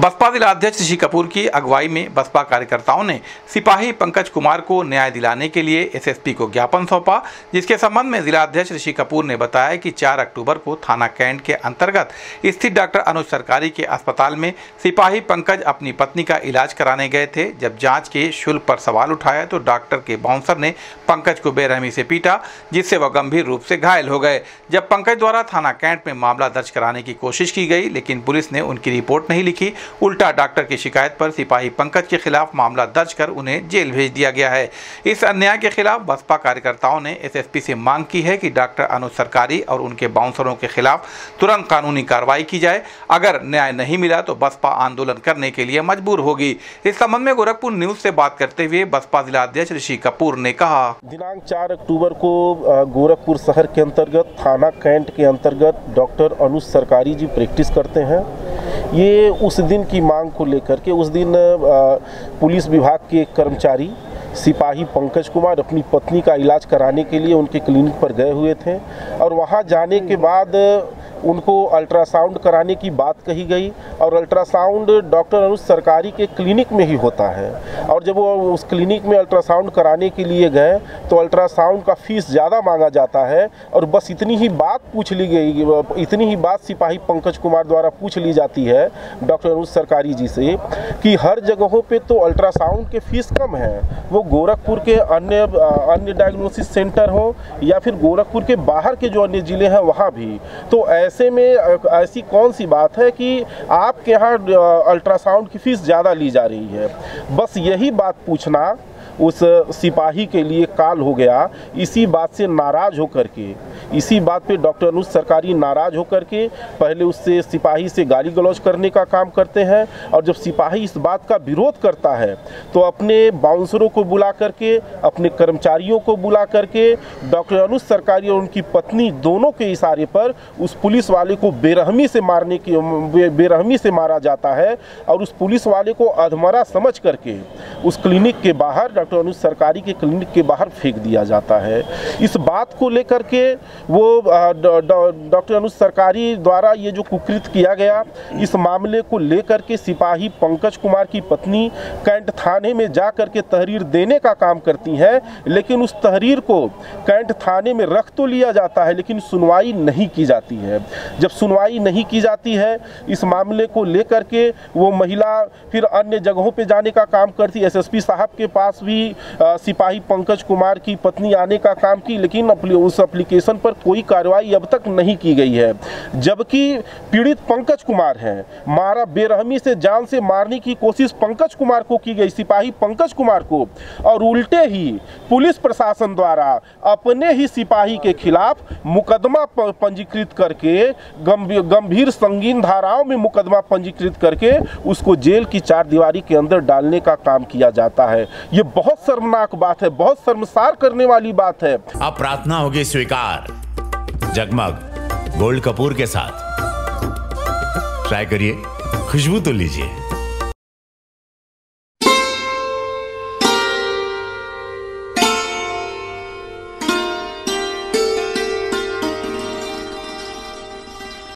बसपा जिला अध्यक्ष ऋषि कपूर की अगुवाई में बसपा कार्यकर्ताओं ने सिपाही पंकज कुमार को न्याय दिलाने के लिए एसएसपी को ज्ञापन सौंपा, जिसके संबंध में जिला अध्यक्ष ऋषि कपूर ने बताया कि 4 अक्टूबर को थाना कैंट के अंतर्गत स्थित डॉक्टर अनुज सरकारी के अस्पताल में सिपाही पंकज अपनी पत्नी का इलाज कराने गए थे। जब जाँच के शुल्क पर सवाल उठाया तो डॉक्टर के बाउंसर ने पंकज को बेरहमी से पीटा, जिससे वह गंभीर रूप से घायल हो गए। जब पंकज द्वारा थाना कैंट में मामला दर्ज कराने की कोशिश की गई, लेकिन पुलिस ने उनकी रिपोर्ट नहीं लिखी। उल्टा डॉक्टर की शिकायत पर सिपाही पंकज के खिलाफ मामला दर्ज कर उन्हें जेल भेज दिया गया है। इस अन्याय के खिलाफ बसपा कार्यकर्ताओं ने एसएसपी से मांग की है कि डॉक्टर अनुज सरकारी और उनके बाउंसरों के खिलाफ तुरंत कानूनी कार्रवाई की जाए। अगर न्याय नहीं मिला तो बसपा आंदोलन करने के लिए मजबूर होगी। इस संबंध में गोरखपुर न्यूज से बात करते हुए बसपा जिला अध्यक्ष ऋषि कपूर ने कहा, दिनांक 4 अक्टूबर को गोरखपुर शहर के अंतर्गत थाना कैंट के अंतर्गत डॉक्टर अनुज सरकारी जी प्रैक्टिस करते हैं। ये उस दिन की मांग को लेकर के उस दिन पुलिस विभाग के कर्मचारी सिपाही पंकज कुमार अपनी पत्नी का इलाज कराने के लिए उनके क्लिनिक पर गए हुए थे और वहां जाने के बाद उनको अल्ट्रासाउंड कराने की बात कही गई और अल्ट्रासाउंड डॉक्टर अनुज सरकारी के क्लिनिक में ही होता है। और जब वो उस क्लिनिक में अल्ट्रासाउंड कराने के लिए गए तो अल्ट्रासाउंड का फीस ज़्यादा मांगा जाता है और बस इतनी ही बात पूछ ली गई, इतनी ही बात सिपाही पंकज कुमार द्वारा पूछ ली जाती है डॉक्टर अनुज सरकारी जी से कि हर जगहों पर तो अल्ट्रासाउंड के फीस कम है, वो गोरखपुर के अन्य डायग्नोसिस सेंटर हो या फिर गोरखपुर के बाहर के जो अन्य ज़िले हैं वहाँ भी, तो ऐसे में ऐसी कौन सी बात है कि आपके यहाँ अल्ट्रासाउंड की फीस ज़्यादा ली जा रही है। बस यही बात पूछना उस सिपाही के लिए काल हो गया। इसी बात से नाराज़ होकर के, इसी बात पे डॉक्टर अनुज सरकारी नाराज़ होकर के पहले उससे सिपाही से गाली गलौज करने का काम करते हैं और जब सिपाही इस बात का विरोध करता है तो अपने बाउंसरों को बुला करके, अपने कर्मचारियों को बुला करके डॉक्टर अनुज सरकारी और उनकी पत्नी दोनों के इशारे पर उस पुलिस वाले को बेरहमी से मारा जाता है और उस पुलिस वाले को अधमरा समझ करके उस क्लिनिक के बाहर, डॉक्टर अनुज सरकारी के क्लिनिक के बाहर फेंक दिया जाता है। इस बात को लेकर के वो डॉक्टर अनुज सरकारी द्वारा ये जो कुकृत किया गया, इस मामले को लेकर के सिपाही पंकज कुमार की पत्नी कैंट थाने में जा कर के तहरीर देने का काम करती हैं, लेकिन उस तहरीर को कैंट थाने में रख तो लिया जाता है लेकिन सुनवाई नहीं की जाती है। जब सुनवाई नहीं की जाती है इस मामले को लेकर के वो महिला फिर अन्य जगहों पे जाने का काम करती। एसएसपी साहब के पास भी सिपाही पंकज कुमार की पत्नी आने का काम की, लेकिन उस एप्लीकेशन पर कोई कार्रवाई अब तक नहीं की गई है। जबकि पीड़ित पंकज कुमार हैं, मारा बेरहमी से जान से मारने की कोशिश पंकज कुमार को की गई, सिपाही पंकज कुमार को, और उल्टे ही पुलिस प्रशासन द्वारा अपने ही सिपाही के खिलाफ मुकदमा पंजीकृत करके, गंभीर संगीन धाराओं में मुकदमा पंजीकृत करके उसको जेल की 4 दीवारी के अंदर डालने का काम किया जाता है। ये बहुत शर्मनाक बात है, बहुत शर्मसार करने वाली बात है। अब प्रार्थना होगी स्वीकार जगमग गोल्ड कपूर के साथ। ट्राई करिए, खुशबू तो लीजिए।